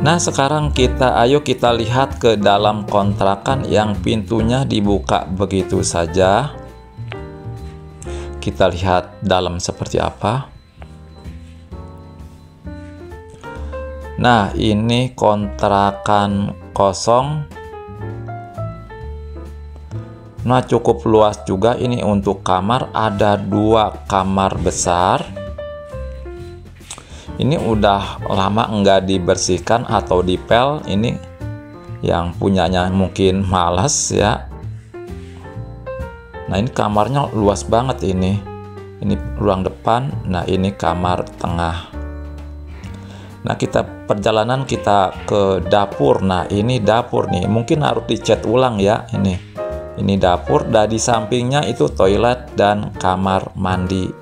Nah, sekarang ayo kita lihat ke dalam kontrakan yang pintunya dibuka begitu saja. Kita lihat dalam seperti apa. Nah, ini kontrakan kosong. Nah, cukup luas juga ini untuk kamar. Ada 2 kamar besar. Ini udah lama nggak dibersihkan atau dipel. Ini yang punyanya mungkin malas ya. Nah, ini kamarnya luas banget ini. Ini ruang depan. Nah, ini kamar tengah. Nah, perjalanan kita ke dapur. Nah, ini dapur nih. Mungkin harus dicat ulang ya ini. Ini dapur, dan di sampingnya itu toilet dan kamar mandi.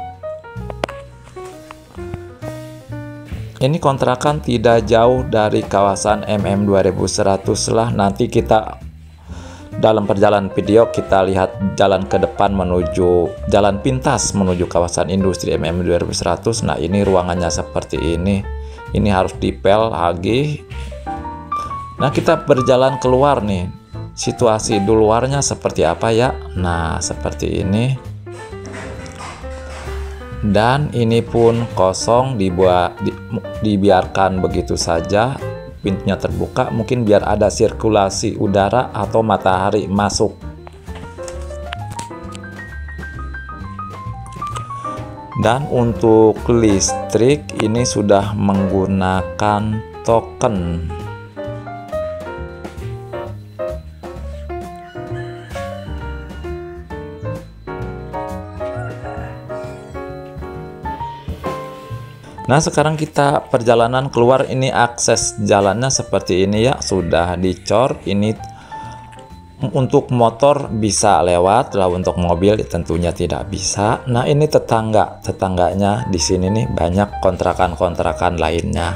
Ini kontrakan tidak jauh dari kawasan MM 2100 lah. Nanti kita dalam perjalanan video kita lihat jalan ke depan menuju jalan pintas menuju kawasan industri MM 2100. Nah, ini ruangannya seperti ini. Ini harus dipel lagi. Nah, kita berjalan keluar nih. Situasi di luarnya seperti apa ya? Nah, seperti ini. Dan ini pun kosong, dibiarkan begitu saja. Pintunya terbuka, mungkin biar ada sirkulasi udara atau matahari masuk. Dan untuk listrik ini sudah menggunakan token. Nah, sekarang kita perjalanan keluar. Ini akses jalannya seperti ini ya, sudah dicor. Ini untuk motor bisa lewat, lah untuk mobil tentunya tidak bisa. Nah, ini tetangganya di sini nih banyak kontrakan-kontrakan lainnya.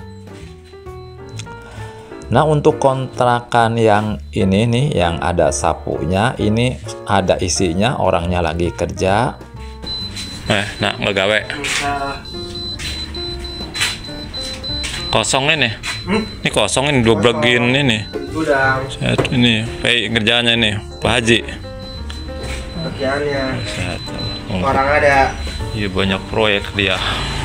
Nah, untuk kontrakan yang ini nih yang ada sapunya, ini ada isinya, orangnya lagi kerja. Nah, nggak gawe. Kosong ini. Ini kosong ini, doblegin ini. Udah. Ini kerjaannya ini, Pak Haji. Kerjaannya. Orang ada. Iya, banyak proyek dia.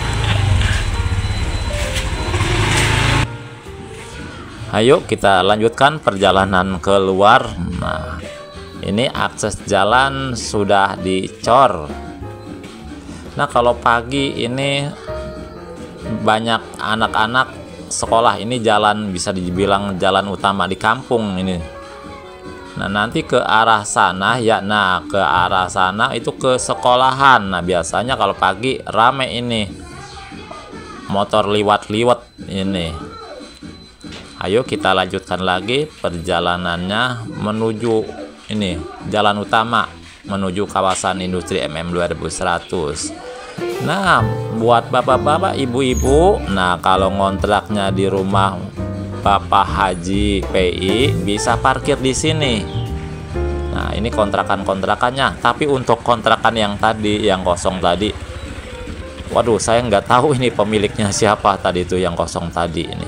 Ayo kita lanjutkan perjalanan keluar. Nah, ini akses jalan sudah dicor. Nah, kalau pagi ini banyak anak-anak sekolah. Ini jalan bisa dibilang jalan utama di kampung ini. Nah, nanti ke arah sana ya. Nah, ke arah sana itu ke sekolahan. Nah, biasanya kalau pagi rame ini. Motor liwat-liwat ini. Ayo kita lanjutkan lagi perjalanannya menuju ini jalan utama menuju kawasan industri MM 2100. Nah, buat bapak-bapak, ibu-ibu, nah kalau ngontraknya di rumah Bapak Haji PI bisa parkir di sini. Nah, ini kontrakan-kontrakannya. Tapi untuk kontrakan yang tadi, yang kosong tadi, waduh, saya nggak tahu ini pemiliknya siapa tadi itu yang kosong tadi ini.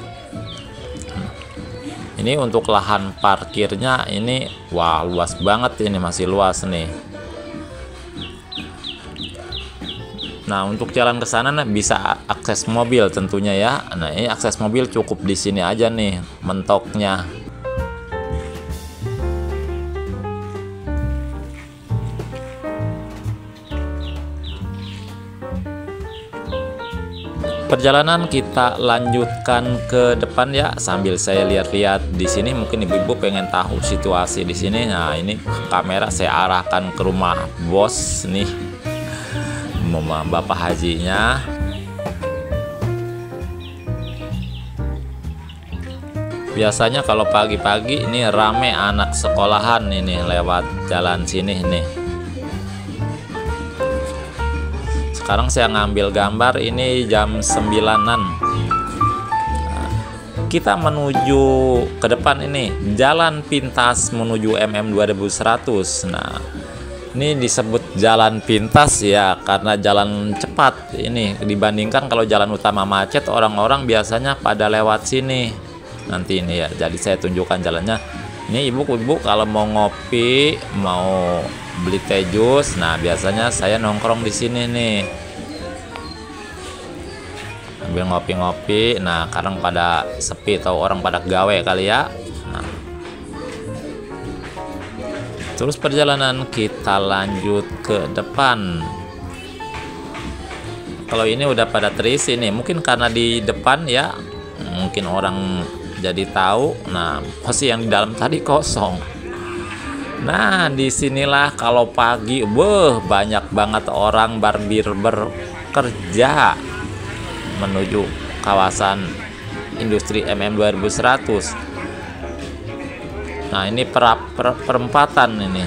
Ini untuk lahan parkirnya ini, wah luas banget ini, masih luas nih. Nah, untuk jalan ke sana bisa akses mobil tentunya ya. Nah, ini akses mobil cukup di sini aja nih mentoknya. Perjalanan kita lanjutkan ke depan ya, sambil saya lihat-lihat di sini. Mungkin ibu-ibu pengen tahu situasi di sini. Nah, ini kamera saya arahkan ke rumah bos nih, Mama Bapak Hajinya. Biasanya kalau pagi-pagi ini rame anak sekolahan ini lewat jalan sini nih. Sekarang saya ngambil gambar ini jam 9-an. Kita menuju ke depan ini jalan pintas menuju MM 2100. Nah, Ini disebut jalan pintas ya, karena jalan cepat ini dibandingkan kalau jalan utama macet, orang-orang biasanya pada lewat sini. Nanti ini ya, jadi saya tunjukkan jalannya. Ini ibu-ibu kalau mau ngopi, mau beli teh jus, nah biasanya saya nongkrong di sini nih. Ambil ngopi-ngopi, nah kadang pada sepi atau orang pada gawe kali ya. Nah, terus perjalanan kita lanjut ke depan. Kalau ini udah pada terisi nih, mungkin karena di depan ya, mungkin orang jadi tahu. Nah, pasti yang di dalam tadi kosong. Nah, disinilah kalau pagi, banyak banget orang bekerja menuju kawasan industri MM2100. Nah, ini perempatan ini.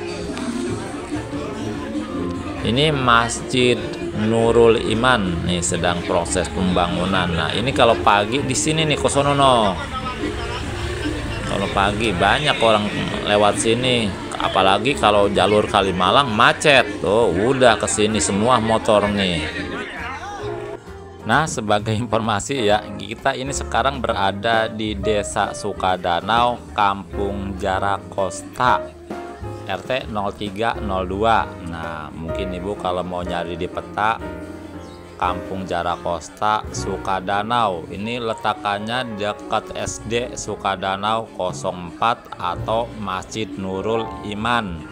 Ini Masjid Nurul Iman nih sedang proses pembangunan. Nah, ini kalau pagi di sini nih kosonono. Kalau pagi banyak orang lewat sini, apalagi kalau jalur Kalimalang macet. Tuh, udah kesini semua motor nih. Nah, sebagai informasi ya, kita ini sekarang berada di Desa Sukadanau, Kampung Jarakosta, RT 0302. Nah, mungkin Ibu kalau mau nyari di peta, Kampung Jarakosta, Sukadanau. Ini letakannya dekat SD Sukadanau 04 atau Masjid Nurul Iman.